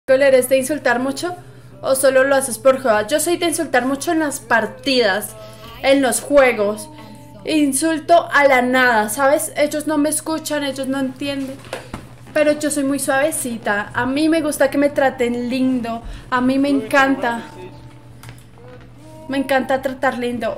¿Eres de insultar mucho o solo lo haces por joda? Yo soy de insultar mucho en las partidas, en los juegos. Insulto a la nada, ¿sabes? Ellos no me escuchan, ellos no entienden. Pero yo soy muy suavecita. A mí me gusta que me traten lindo. A mí me encanta. Me encanta tratar lindo.